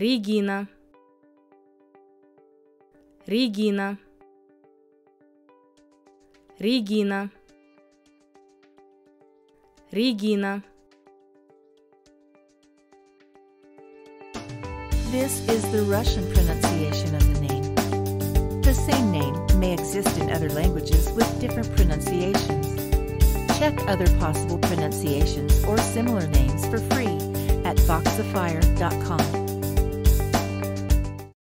Regina, Regina, Regina, Regina. This is the Russian pronunciation of the name. The same name may exist in other languages with different pronunciations. Check other possible pronunciations or similar names for free at voxafire.com.